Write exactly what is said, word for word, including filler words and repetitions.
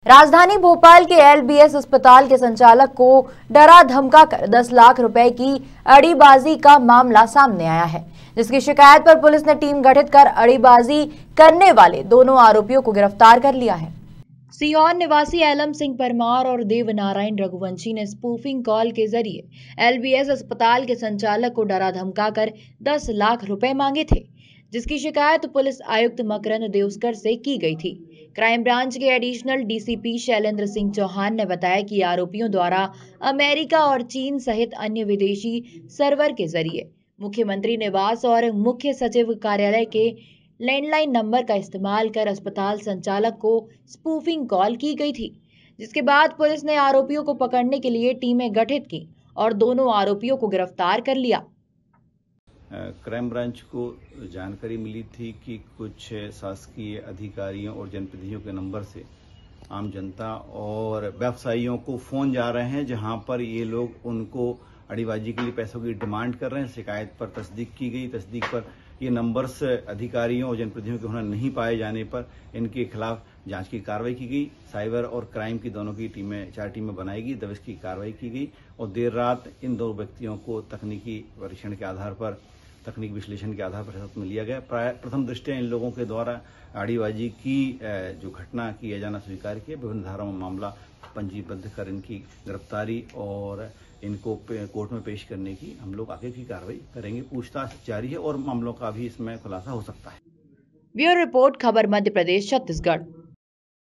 राजधानी भोपाल के एलबीएस अस्पताल के संचालक को डरा धमकाकर दस लाख रुपए की अड़ीबाजी का मामला सामने आया है, जिसकी शिकायत पर पुलिस ने टीम गठित कर अड़ीबाजी करने वाले दोनों आरोपियों को गिरफ्तार कर लिया है। सीहोर निवासी एलम सिंह परमार और देवनारायण रघुवंशी ने स्पूफिंग कॉल के जरिए एलबीएस अस्पताल के संचालक को डरा धमकाकर दस लाख रुपए मांगे थे, जिसकी शिकायत पुलिस आयुक्त मकरंद देउस्कर से की गई थी। क्राइम ब्रांच के एडिशनल डीसीपी शैलेंद्र सिंह चौहान ने बताया कि आरोपियों द्वारा अमेरिका और चीन सहित अन्य विदेशी सर्वर के जरिए मुख्यमंत्री निवास और मुख्य सचिव कार्यालय के लैंडलाइन नंबर का इस्तेमाल कर अस्पताल संचालक को स्पूफिंग कॉल की गई थी, जिसके बाद पुलिस ने आरोपियों को पकड़ने के लिए टीमें गठित की और दोनों आरोपियों को गिरफ्तार कर लिया। क्राइम ब्रांच को जानकारी मिली थी कि कुछ शासकीय अधिकारियों और जनप्रतिनिधियों के नंबर से आम जनता और व्यवसायियों को फोन जा रहे हैं, जहां पर ये लोग उनको अड़ीबाजी के लिए पैसों की डिमांड कर रहे हैं। शिकायत पर तस्दीक की गई। तस्दीक पर ये नंबर्स अधिकारियों और जनप्रतिनिधियों के होना नहीं पाए जाने पर इनके खिलाफ जांच की कार्रवाई की गई। साइबर और क्राइम की दोनों की टीमें चार टीमें बनाई गई, दबिश की कार्रवाई की गई और देर रात इन दो व्यक्तियों को तकनीकी परीक्षण के आधार पर तकनीक विश्लेषण के आधार पर हिरासत में लिया गया। प्रथम दृष्टया इन लोगों के द्वारा अड़ीबाजी की जो घटना किया जाना स्वीकार किया। विभिन्न धाराओं में मामला पंजीबद्ध कर इनकी गिरफ्तारी और इनको कोर्ट में पेश करने की हम लोग आगे की कार्रवाई करेंगे। पूछताछ जारी है और मामलों का भी इसमें खुलासा हो सकता है। ब्यूरो रिपोर्ट, खबर मध्य प्रदेश छत्तीसगढ़।